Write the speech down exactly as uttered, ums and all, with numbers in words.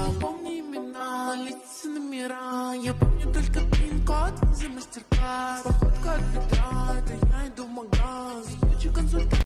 помни имена, лица, номера. Я помню только пин-код за мастер-класс. Походка от бедра.